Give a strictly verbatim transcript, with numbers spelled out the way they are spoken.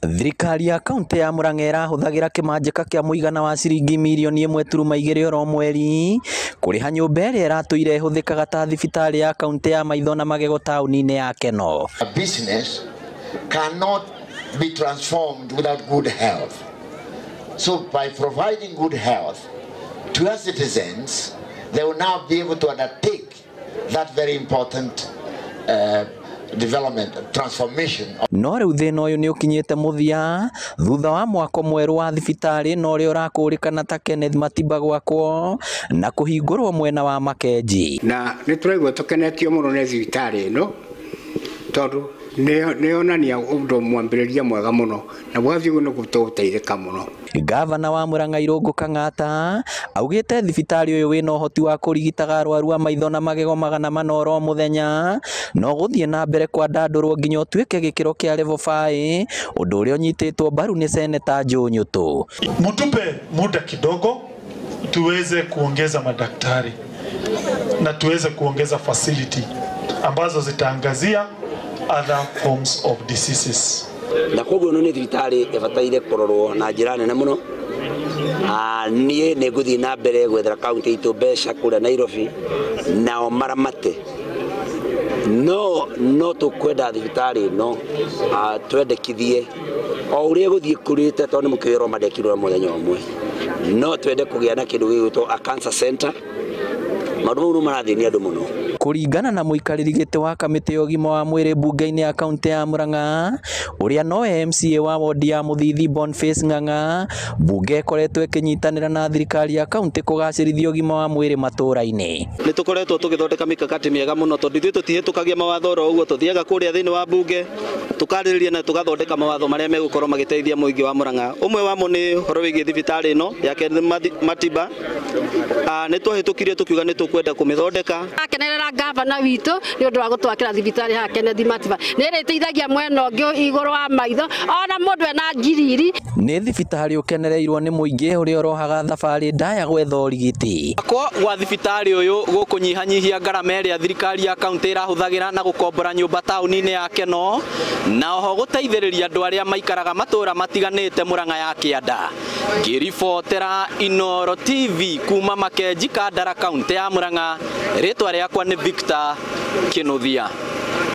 Thirikari ya kaunti ya Murang'a ĩrahũthagĩra kĩmanjĩka kĩa mũigana wa ciringi mirioni ĩmwe turuma igĩrĩ oro mweri kũrĩha nyũmba ĩrĩa ĩratũire ĩhũthĩkaga ta thibitarĩ ya kaunti ya maitho na magego taũni-inĩ ya Keno. A business cannot be transformed without good health. So by providing good health to our citizens, they will now be able to undertake that very important uh, development transformation. No rĩu thĩna ũyũ nĩ ũkinyĩte mũthia thutha wa mwako mwerũ wa thibitarĩ na ũrĩa ũrakũrĩkana ta Kenneth Matiba gwakwo na kũhingũrwo mwena wa Makenji. Na nĩ tũraigua tũkenetio mũno nĩ thibitarĩ ĩno tondũ nĩ yonania ũndũ mwambĩrĩria mwega mũno na bwathi ũguo nĩ gũtũteithĩka mũno. Gavana wa Murang'a Irũngũ Kang'ata augĩte thibitarĩ ũyũ wĩna ũhoti wa kũrigitaga arwaru a maitho na magego magana mana oro mũthenya no gũthiĩ na mbere kwandandũrwo nginya ũtuĩke gĩkĩro kĩa level five ũndũ ũrĩa ũnyitĩtwo mbaru nĩ seneta Joe Nyũtũ. Mtupe muda kidogo tuweze kuongeza madaktari na tuweze kuongeza facility ambazo zitaangazia other forms of diseases. Na koguo no nĩ thibitarĩ ĩbataire kũrorwo na njĩra nene mũno. Niĩ nĩ ngũthiĩ na mbere gwethera kaunti itũ mbeca kũrĩa Nairobi nao maramate. No no tũkwenda thibitarĩ ĩno twendekithie o ũrĩa gũthiĩ kũrĩte tondũ nĩ mũkĩrwo mandekirwo mũthenya ũmwe. No twende kũgĩa na kĩndũ gĩgwĩtwo a cancer center. Maũndũ mau no marathĩnia andũ mũno. Kũringana na mũikarĩri gĩtĩ wa kamĩtĩ ya ũgima wa mwĩrĩ mbunge-inĩ ya kaunti ya Murang'a ũrĩa no M C A wa wodi ya Mũthithi Boniface Ng'ang'a, mbunge ĩkoretwo ĩkĩnyitanĩra na thirikari ya kaunti kũgacĩrithia ũgima wa mwĩrĩ matũũra-inĩ. Nĩ tũkoretwo tũgĩthondeka mikakati mĩega mũno tondũ ithuĩ tũtihĩtũkagia mawatho oro ũguo, tũthiaga kũrĩa thĩinĩ wa mbunge tũkarĩrĩria na tũgathondeka mawatho marĩa megũkorwo magĩteithia mũingĩ wa Murang'a. Ũmwe wamo nĩ ũhoro wĩgiĩ thibitarĩ ĩno ya Kenneth Matiba. Nĩ twahĩtũkirie tũkiuga nĩ tũkwenda kũmĩthondeka. Akenerera gavana witũ nĩ ũndũ wa gũtwakĩra thibitarĩ ha Kenneth Matiba. Nĩ ĩrĩteithagia mwena ũngĩ igũrũ wa maitho ona mũndũ ena ngiriri. Nĩ thibitarĩ ũkenereirwo nĩ mũingĩ ũrĩa ũrohaga thabarĩ ndaya gwetha ũrigiti. Kwa gwa thibitarĩ ũyũ gũkũnyihanyihia ngarama ĩrĩa thirikari ya kaunti ĩrahũthagĩra na gũkombora nyũmba taũni-inĩ ya Keno na oho gũteithĩrĩria andũ arĩa maikaraga matũũra matiganĩte Murang'a ya Kĩanda. Ngĩribotera Inooro T V kuma Makenji Kandara kaunti ya Murang'a, rĩtwa rĩakwa nĩ Victor Kĩnuthia.